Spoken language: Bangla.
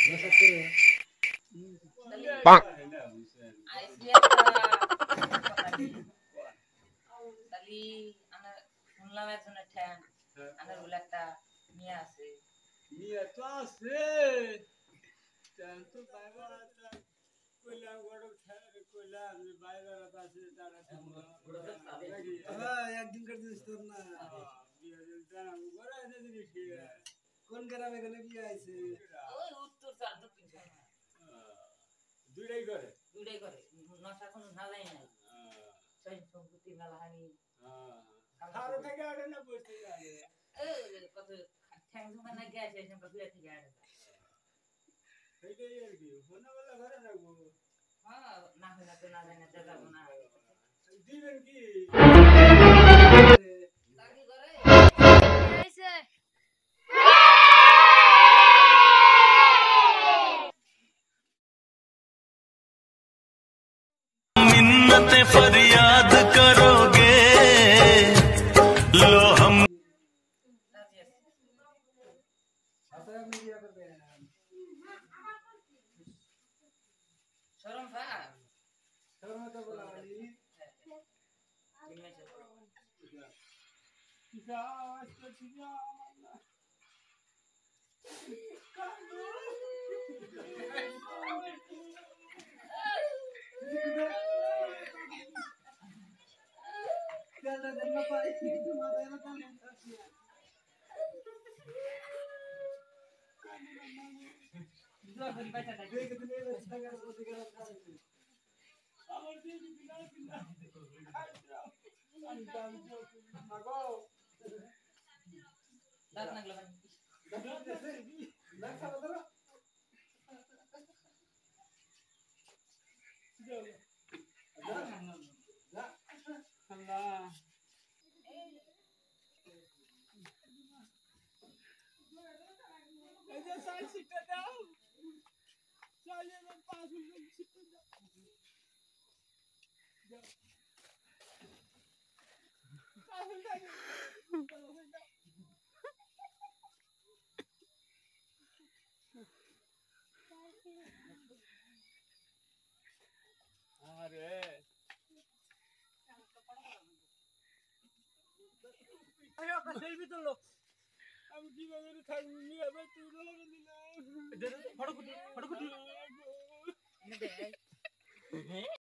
Bonk. তালি আনা শুনলাম একজনের ঠ্যাং আনার বলে একটা নিয়ে আছে নিয়ে তো আছে ঠ্যাং তো বাইরে কইলাম গরম কইলাম যে বাইরে আছে তারা একদিন করে দিস তোর না কোন গ্রামে গেলে বিয়ে আছে ওই উত্তর চার দক্ষিণ দুইটাই করে নশা কোনো না যায় নাই সেই সম্পত্তি মেলাহানি খারো থেকে আড়ে না বসে আড়ে কত ঠ্যাং ঝুঁকা না গেছে সেই সম্পত্তি থেকে আড়ে সেইটাই আর কি ফোনবেলা ঘরে রাখবো হ্যাঁ না হলে তো না যায় না যাবো না দিবেন কি চাকরি করে मिन्नत फरियाद करोगे लो हम শরম ভা শর্মা তো বলা কিসা আজকে ঠিকা দাঁত নাগলো আরে সেলফি তুললো আমি কিভাবে থাকবো নিয়ে আবার তুই ফটো